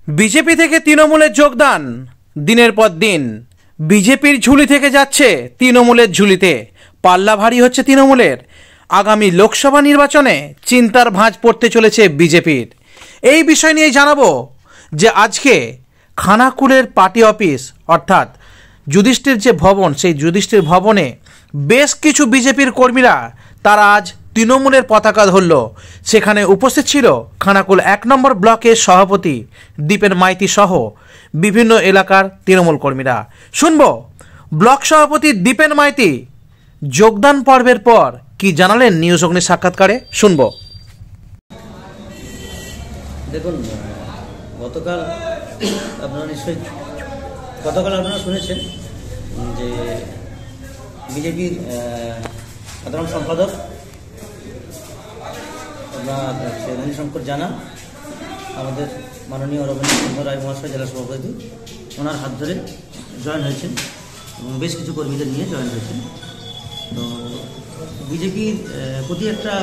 BJP থেকে তৃণমূলে যোগদান দিনের পর দিন বিজেপির ঝুলি থেকে যাচ্ছে তৃণমূলের ঝুলিতে। পাল্লা ভারী হচ্ছে তৃণমূলের। আগামী লোকসভা নির্বাচনে চিন্তার ভাঁজ পড়তে চলেছে বিজেপির। এই বিষয় নিয়ে জানাবো যে আজকে খানাকুলের পার্টি অফিস অর্থাৎ যুধিষ্ঠির যে ভবন, সেই যুধিষ্ঠির ভবনে বেশ কিছু বিজেপির কর্মীরা তারা আজ তৃণমূলের পতাকা ধরল। সেখানে উপস্থিত ছিল খানাকুল 1 নম্বর ব্লকের সভাপতি দীপেন মাইতি সহ বিভিন্ন এলাকার তৃণমূল কর্মীরা। শুনব ব্লক সভাপতি দীপেন মাইতি যোগদান পর্বের পর কি জানালেন নিউজ অগ্নির সাক্ষাৎকারে। শুনব। দেখুন, গতকাল আপনারা শুনেছেন যে বিজেপির সাধারণ সম্পাদক আপনার শঙ্কর জানা আমাদের মাননীয় রবীন্দ্র রায় মহাশয় জেলা সভাপতি, ওনার হাত ধরে জয়েন হয়েছেন এবং বেশ কিছু কর্মীদের নিয়ে জয়েন হয়েছেন। তো বিজেপির প্রতি একটা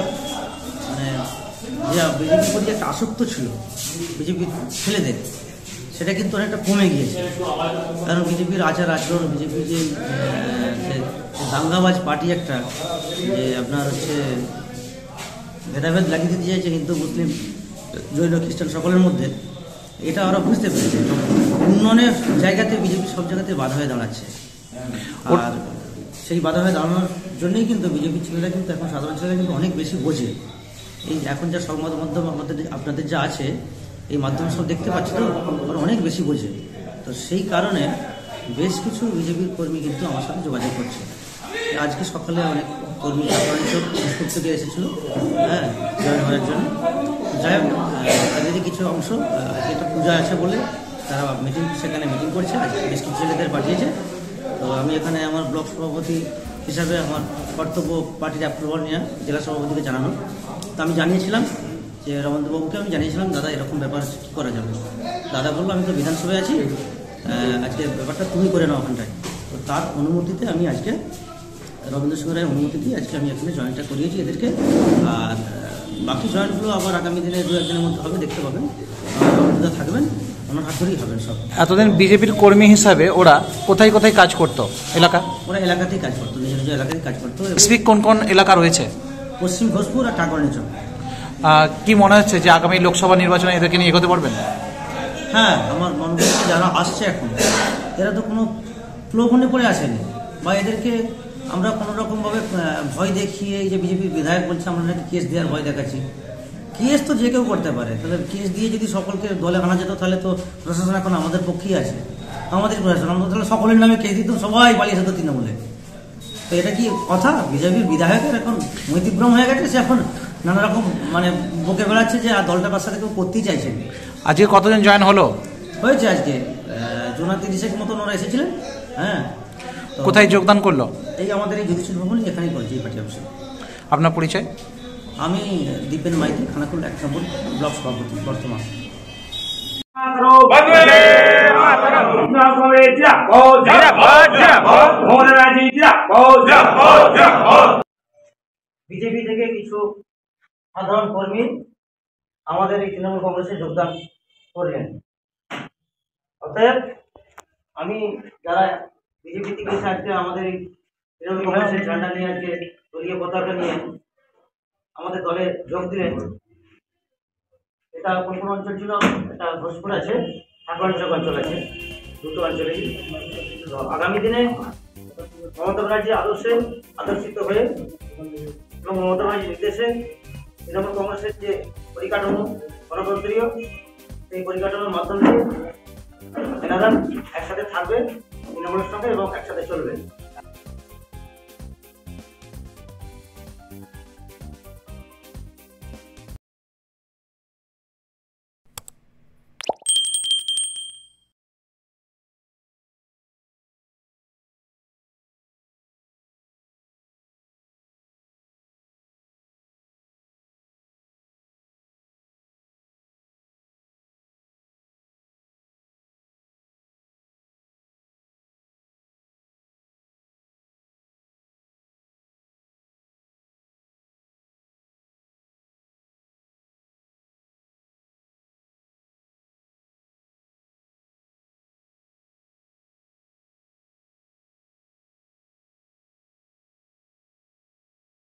বিজেপির প্রতি একটা আসক্ত ছিল বিজেপির ছেলেদের, সেটা কিন্তু অনেকটা কমে গিয়েছে। কারণ বিজেপির আচার আচরণ, বিজেপির যে দাঙ্গাবাজ পার্টি একটা, যে আপনার ভেদাভেদ লাগিয়ে দিতে চাইছে হিন্দু মুসলিম জৈন খ্রিস্টান সকলের মধ্যে, এটা ওরা বুঝতে পেরেছে। উন্নয়নের জায়গাতে বিজেপি সব জায়গাতে বাধা হয়ে দাঁড়াচ্ছে। আর সেই বাধা হয়ে দাঁড়ানোর জন্যই কিন্তু বিজেপির ছেলেরা কিন্তু এখন সাধারণ ছেলেরা কিন্তু অনেক বেশি বোঝে। এই এখন যা সংবাদ মাধ্যম আপনাদের যা আছে, এই মাধ্যমে সব দেখতে পাচ্ছি, তো ওরা অনেক বেশি বোঝে। তো সেই কারণে বেশ কিছু বিজেপির কর্মী কিন্তু আমার সাথে যোগাযোগ করছে। আজকে সকালে অনেক কর্মী থেকে এসেছিল জয়েন হওয়ার জন্য। যাই হোক, তাদেরই কিছু অংশ একটা পূজা আছে বলে তারা সেখানে মিটিং করছে, বেশ কিছু ছেলেদের পাঠিয়েছে। তো আমি এখানে আমার ব্লক সভাপতি হিসাবে আমার কর্তব্য পার্টির অ্যাপ্রুভাল নিয়ে জেলা সভাপতিকে জানানো। তো আমি জানিয়েছিলাম যে রবীন্দ্রবাবুকে আমি জানিয়েছিলাম, দাদা এরকম ব্যাপার কী করা যাবে। দাদা বললো আমি তো বিধানসভায় আছি, আজকে ব্যাপারটা তুমি করে নাও ওখানটায়। তো তার অনুমতিতে আমি আজকে রবীন্দ্র সিংহ রায়ের অনুমতি দিয়ে আজকে আমি এখানে জয়েন্টটা করিয়েছি এদেরকে। আর বাকি জয়েন্টগুলো আবার আগামী দিনে 2-1 দিনের মধ্যে হবে, দেখতে পাবেন। রবীন্দ্র থাকবেন, ওনার হাত ধরেই হবেন সব। এতদিন বিজেপির কর্মী হিসাবে ওরা কোথায় কোথায় কাজ করতো? ওরা এলাকাতেই কাজ করতো, নিজ নিজ এলাকাতেই কাজ করতো। স্পেসিফিক কোন কোন এলাকা রয়েছে? পশ্চিম ঘোষপুর আর ঠাকুরানীচক। কি মনে হচ্ছে যে আগামী লোকসভা নির্বাচনে এদেরকে নিয়ে এগোতে পারবেন? হ্যাঁ, আমার মনে হচ্ছে যারা আসছে এখন, এরা তো কোনো প্রলোভনে পড়ে আসেনি, বা এদেরকে আমরা কোনো রকমভাবে ভয় দেখিয়ে, এই যে বিজেপির বিধায়ক বলছে আমরা নাকি কেস দেওয়ার ভয় দেখাচ্ছি। কেস তো যে কেউ করতে পারে, তাহলে কেস দিয়ে যদি সকলকে দলে আনা যেত তাহলে তো প্রশাসন এখন আমাদের পক্ষেই আছে। আমাদের প্রশাসন, আমরা তাহলে সকলের নামে কেস দিতাম, সবাই পালিয়ে যেত তৃণমূলে। তো এটা কি কথা? বিজেপির বিধায়কের এখন মৈত্রীভ্রম হয়ে গেছে, সে এখন নানা রকম বকে বেড়াচ্ছে যে আর দলটা তার সাথে কেউ করতেই চাইছেন। আজকে কতজন জয়েন হয়েছে? আজকে 30 মতন ওরা এসেছিলেন। হ্যাঁ, কোথায় যোগদান করলো? এই আমাদের এই যুধিষ্ঠির ভবন, এখানেই করেছি, এই পার্টি অফিসে। আপনার পরিচয়? আমি দীপেন মাইতি, খানাকুল 1 নম্বর ব্লক সভাপতি বর্তমান। বিজেপি থেকে কিছু সাধারণ কর্মী আমাদের এই তৃণমূল কংগ্রেসে যোগদান করলেন। অতএব আমি যারা বিজেপি থেকে আজকে আমাদের এই তৃণমূল কংগ্রেসের ঝান্ডা নিয়ে, আজকে দলীয় পতাকা নিয়ে আমাদের দলে যোগ দিলেন, এটা কোন কোন অঞ্চল ছিল? এটা ঘোষপুর আছে, ঠাকুরানীচক অঞ্চল আছে, দুটো অঞ্চলেই। তো আগামী দিনে মমতা ব্যানার্জির আদর্শে আদর্শিত হয়ে এবং মমতা ব্যানার্জির নির্দেশে তৃণমূল কংগ্রেসের যে পরিকাঠামো গণতন্ত্রীয়, সেই পরিকাঠামোর মাধ্যমে এনারা একসাথে থাকবে তৃণমূলের সঙ্গে এবং একসাথে চলবে।